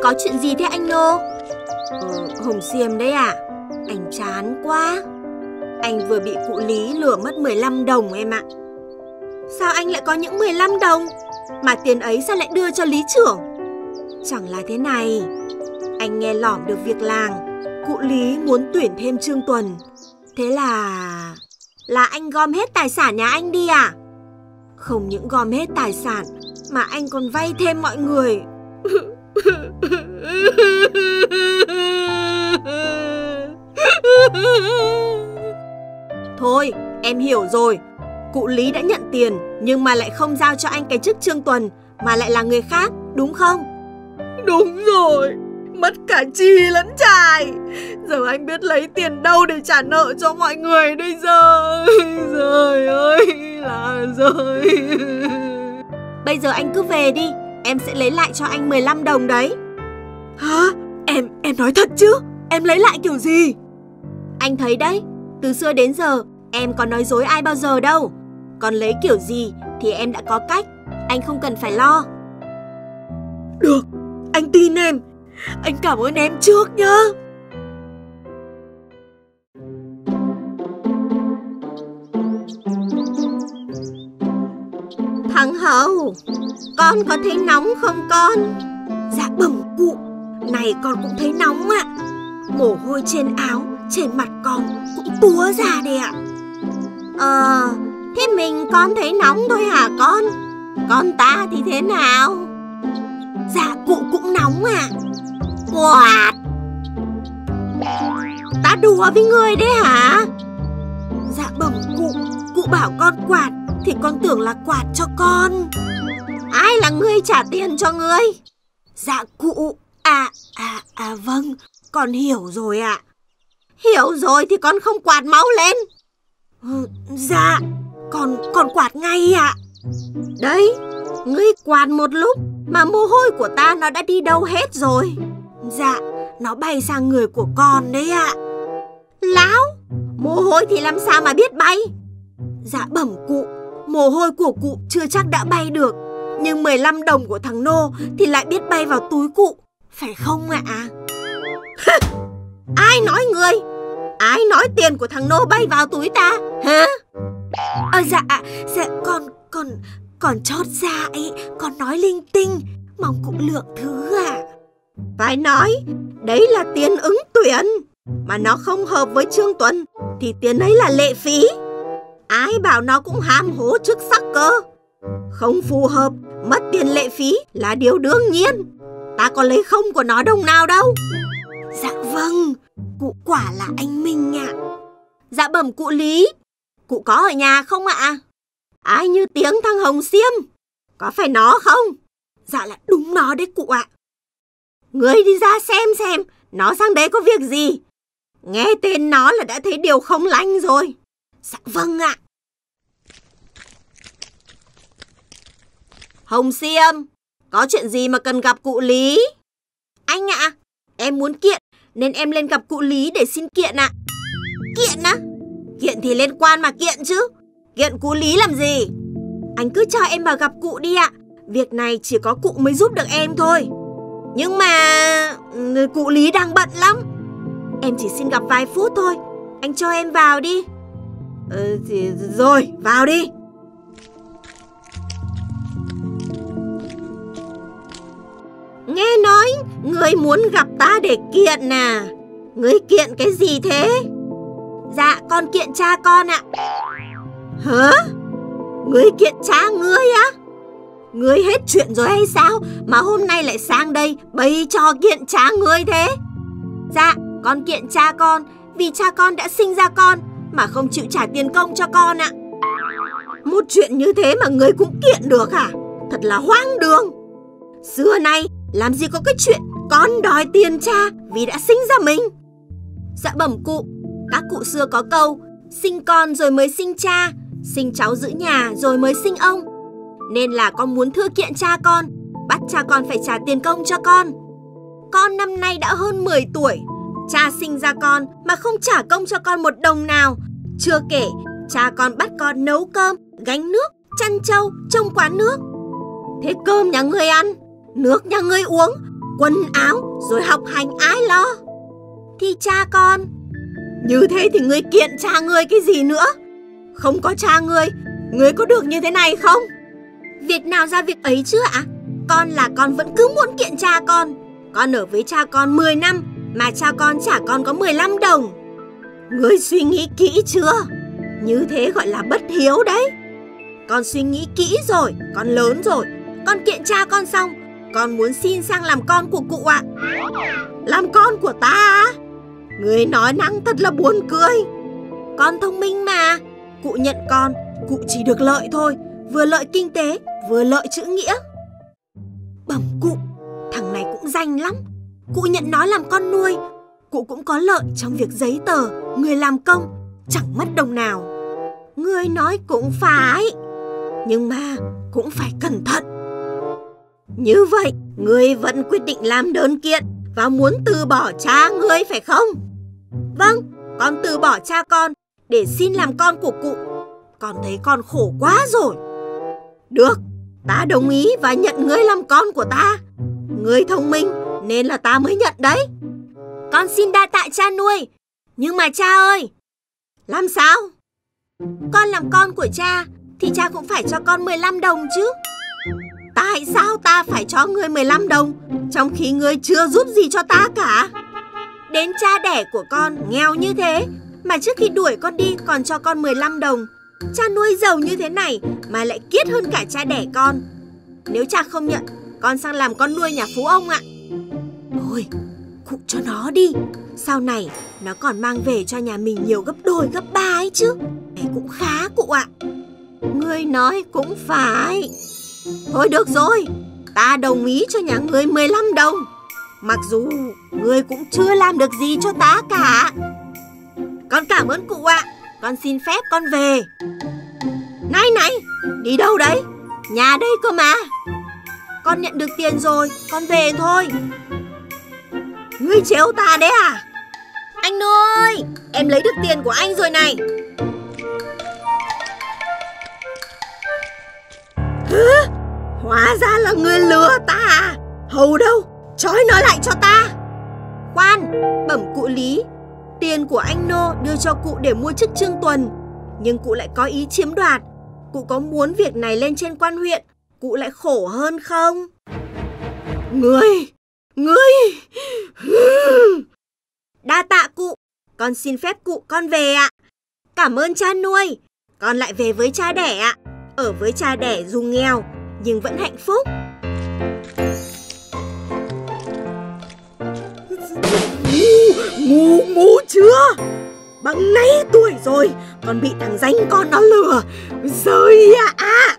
Có chuyện gì thế anh Nô? Hồng Xiêm đấy à? Anh chán quá. Anh vừa bị cụ Lý lừa mất 15 đồng em ạ. Sao anh lại có những 15 đồng? Mà tiền ấy sao lại đưa cho lý trưởng? Chẳng là thế này, anh nghe lỏm được việc làng cụ Lý muốn tuyển thêm Trương Tuần. Thế là anh gom hết tài sản nhà anh đi à? Không những gom hết tài sản mà anh còn vay thêm mọi người. Thôi, em hiểu rồi. Cụ Lý đã nhận tiền nhưng mà lại không giao cho anh cái chức Trương Tuần, mà lại là người khác, đúng không? Đúng rồi, mất cả chi lẫn trải. Giờ anh biết lấy tiền đâu để trả nợ cho mọi người đây giờ. Trời ơi là trời. Bây giờ anh cứ về đi, em sẽ lấy lại cho anh 15 đồng đấy. Hả? Em nói thật chứ? Em lấy lại kiểu gì? Anh thấy đấy, từ xưa đến giờ em có nói dối ai bao giờ đâu. Còn lấy kiểu gì thì em đã có cách, anh không cần phải lo. Được, anh tin em. Anh cảm ơn em trước nhá. Thằng Hậu, con có thấy nóng không con? Dạ bẩm cụ, này con cũng thấy nóng ạ. Mồ hôi trên áo, trên mặt con cũng túa ra đây ạ. Thế mình con thấy nóng thôi hả con? Con ta thì thế nào? Dạ cụ cũng nóng ạ. Quạt. Ta đùa với người đấy hả? Dạ bẩm cụ bảo con quạt thì con tưởng là quạt cho con. Ai là người trả tiền cho ngươi? Dạ cụ. Vâng, con hiểu rồi ạ. Hiểu rồi thì con không quạt máu lên. Dạ, con quạt ngay ạ. Đấy, ngươi quạt một lúc mà mồ hôi của ta nó đã đi đâu hết rồi. Dạ, nó bay sang người của con đấy ạ. Láo, mồ hôi thì làm sao mà biết bay? Dạ bẩm cụ, mồ hôi của cụ chưa chắc đã bay được, nhưng 15 đồng của thằng Nô thì lại biết bay vào túi cụ, phải không ạ? Ai nói ngươi? Ai nói tiền của thằng Nô bay vào túi ta? Hả? Dạ con chót dạ ấy, con nói linh tinh, mong cụ lượng thứ ạ. Phải nói, đấy là tiền ứng tuyển, mà nó không hợp với Trương Tuần thì tiền ấy là lệ phí. Ai bảo nó cũng ham hố chức sắc cơ? Không phù hợp, mất tiền lệ phí là điều đương nhiên. Ta có lấy không của nó đồng nào đâu. Dạ vâng, cụ quả là anh Minh ạ. Dạ bẩm cụ Lý, cụ có ở nhà không ạ? Ai như tiếng thằng Hồng Xiêm? Có phải nó không? Dạ là đúng nó đấy cụ ạ. Người đi ra xem nó sang đấy có việc gì. Nghe tên nó là đã thấy điều không lành rồi. Dạ vâng ạ. Hồng Xiêm, có chuyện gì mà cần gặp cụ Lý? Anh ạ, em muốn kiện nên em lên gặp cụ Lý để xin kiện ạ. Kiện á? Kiện thì lên quan mà kiện chứ. Kiện cụ Lý làm gì? Anh cứ cho em vào gặp cụ đi ạ. Việc này chỉ có cụ mới giúp được em thôi. Nhưng mà cụ Lý đang bận lắm. Em chỉ xin gặp vài phút thôi. Anh cho em vào đi. Thì rồi, vào đi. Nghe nói người muốn gặp ta để kiện à? Người kiện cái gì thế? Dạ con kiện cha con ạ. Hả? Người kiện cha ngươi á? Ngươi hết chuyện rồi hay sao mà hôm nay lại sang đây bày trò kiện cha ngươi thế? Dạ con kiện cha con vì cha con đã sinh ra con mà không chịu trả tiền công cho con ạ. Một chuyện như thế mà ngươi cũng kiện được hả? Thật là hoang đường. Xưa nay làm gì có cái chuyện con đòi tiền cha vì đã sinh ra mình. Dạ bẩm cụ, các cụ xưa có câu sinh con rồi mới sinh cha, sinh cháu giữ nhà rồi mới sinh ông. Nên là con muốn thư kiện cha con, bắt cha con phải trả tiền công cho con. Con năm nay đã hơn 10 tuổi, cha sinh ra con mà không trả công cho con một đồng nào. Chưa kể cha con bắt con nấu cơm, gánh nước, chăn trâu, trông quán nước. Thế cơm nhà ngươi ăn, nước nhà ngươi uống, quần áo, rồi học hành ai lo? Thì cha con. Như thế thì ngươi kiện cha ngươi cái gì nữa? Không có cha ngươi có được như thế này không? Việc nào ra việc ấy chứ ạ? Con là con vẫn cứ muốn kiện cha con. Con ở với cha con 10 năm mà cha con trả con có 15 đồng. Ngươi suy nghĩ kỹ chưa? Như thế gọi là bất hiếu đấy. Con suy nghĩ kỹ rồi, con lớn rồi. Con kiện cha con xong, con muốn xin sang làm con của cụ ạ. Làm con của ta á? Ngươi nói năng thật là buồn cười. Con thông minh mà. Cụ nhận con, cụ chỉ được lợi thôi. Vừa lợi kinh tế, vừa lợi chữ nghĩa. Bẩm cụ, thằng này cũng danh lắm. Cụ nhận nó làm con nuôi. Cụ cũng có lợi trong việc giấy tờ, người làm công, chẳng mất đồng nào. Ngươi nói cũng phải, nhưng mà cũng phải cẩn thận. Như vậy, ngươi vẫn quyết định làm đơn kiện và muốn từ bỏ cha ngươi phải không? Vâng, con từ bỏ cha con để xin làm con của cụ. Con thấy con khổ quá rồi. Được, ta đồng ý và nhận ngươi làm con của ta. Ngươi thông minh nên là ta mới nhận đấy. Con xin đa tạ cha nuôi. Nhưng mà cha ơi, làm sao? Con làm con của cha thì cha cũng phải cho con 15 đồng chứ. Tại sao ta phải cho ngươi 15 đồng trong khi ngươi chưa giúp gì cho ta cả? Đến cha đẻ của con nghèo như thế mà trước khi đuổi con đi còn cho con 15 đồng. Cha nuôi giàu như thế này mà lại kiết hơn cả cha đẻ con. Nếu cha không nhận, con sang làm con nuôi nhà phú ông ạ. Ôi, cụ cho nó đi. Sau này nó còn mang về cho nhà mình nhiều gấp đôi gấp ba ấy chứ. Đấy cũng khá cụ ạ. Ngươi nói cũng phải. Thôi được rồi, ta đồng ý cho nhà ngươi 15 đồng. Mặc dù ngươi cũng chưa làm được gì cho ta cả. Con cảm ơn cụ ạ. Con xin phép con về. Này này, đi đâu đấy? Nhà đây cơ mà. Con nhận được tiền rồi, con về thôi. Ngươi trêu ta đấy à? Anh ơi, em lấy được tiền của anh rồi này. Hả? Hóa ra là ngươi lừa ta à? Hầu đâu, trói nó lại cho ta. Khoan, bẩm cụ Lý, tiền của anh Nô đưa cho cụ để mua chức Trương Tuần, nhưng cụ lại có ý chiếm đoạt. Cụ có muốn việc này lên trên quan huyện, cụ lại khổ hơn không? Ngươi Đa tạ cụ. Con xin phép cụ con về ạ. Cảm ơn cha nuôi. Con lại về với cha đẻ ạ. Ở với cha đẻ dù nghèo nhưng vẫn hạnh phúc. Ngu chưa? Bằng nấy tuổi rồi còn bị thằng danh con nó lừa. Rơi ạ.